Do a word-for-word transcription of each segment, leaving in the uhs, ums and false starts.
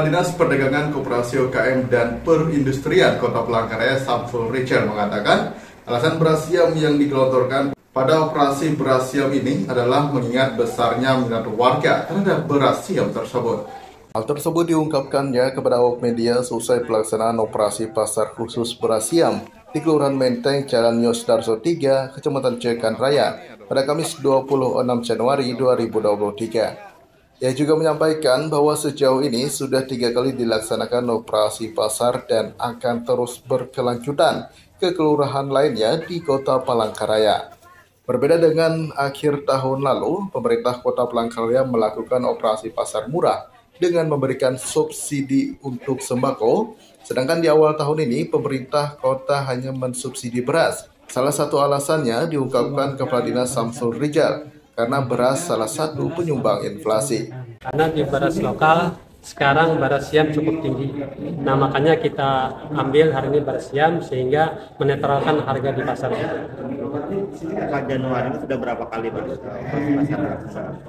Dinas Perdagangan Koperasi U K M dan Perindustrian Kota Palangkaraya Samsul Richard mengatakan alasan beras siam yang digelontorkan pada operasi beras siam ini adalah mengingat besarnya minat warga terhadap beras siam tersebut. Hal tersebut diungkapkannya kepada awak media seusai pelaksanaan operasi pasar khusus beras siam di Kelurahan Menteng, Jalan Yosdarso tiga, Kecamatan Cekan Raya pada Kamis dua puluh enam Januari dua ribu dua puluh tiga. Ia juga menyampaikan bahwa sejauh ini sudah tiga kali dilaksanakan operasi pasar dan akan terus berkelanjutan ke kelurahan lainnya di Kota Palangkaraya. Berbeda dengan akhir tahun lalu, pemerintah Kota Palangkaraya melakukan operasi pasar murah dengan memberikan subsidi untuk sembako, sedangkan di awal tahun ini pemerintah kota hanya mensubsidi beras. Salah satu alasannya diungkapkan Kepala Dinas Samsul Rijal, karena beras salah satu penyumbang inflasi. Karena di beras lokal sekarang beras siam cukup tinggi. Nah makanya kita ambil hari ini beras siam sehingga menetralkan harga di pasar. Pak Januari ini sudah berapa kali beras pasar?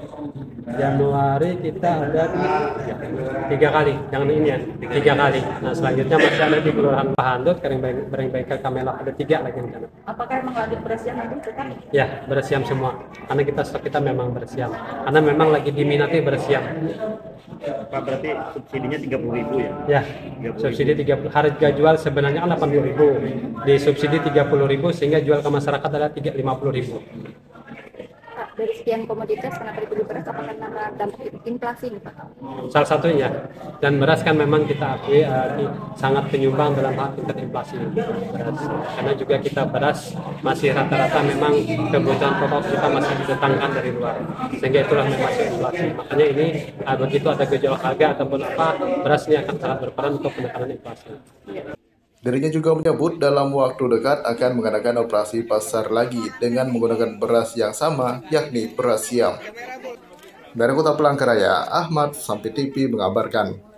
Januari kita ada tiga, tiga kali, jangan ini ya, tiga kali. Nah selanjutnya masih ada di Kelurahan Pahandut, Kering-Baika, Kamelak, ada tiga lagi di sana. Apakah emang lanjut beras siam nanti tetap? Ya, beras siam semua. Karena kita stok kita memang beras siam. Karena memang lagi diminati beras siam. Pak, berarti subsidinya tiga puluh ribu ya? Ya, subsidi tiga puluh. Harga jual sebenarnya kan delapan puluh ribu. Di subsidi tiga puluh ribu sehingga jual ke masyarakat adalah lima puluh ribu. Dari sekian komoditas kenapa dibeli beras, apakah karena dampak inflasi nih Pak? Salah satunya, dan beras kan memang kita akui uh, sangat penyumbang dalam hal tingkat inflasi beras. Karena juga kita beras masih rata-rata memang kebutuhan pokok kita masih didatangkan dari luar, sehingga itulah memang inflasi. Makanya ini uh, begitu ada gejolak harga ataupun apa, beras ini akan sangat berperan untuk penekanan inflasi. Dirinya juga menyebut dalam waktu dekat akan mengadakan operasi pasar lagi dengan menggunakan beras yang sama, yakni beras siam. Dari Kota Palangkaraya, Ahmad Sampai T V mengabarkan.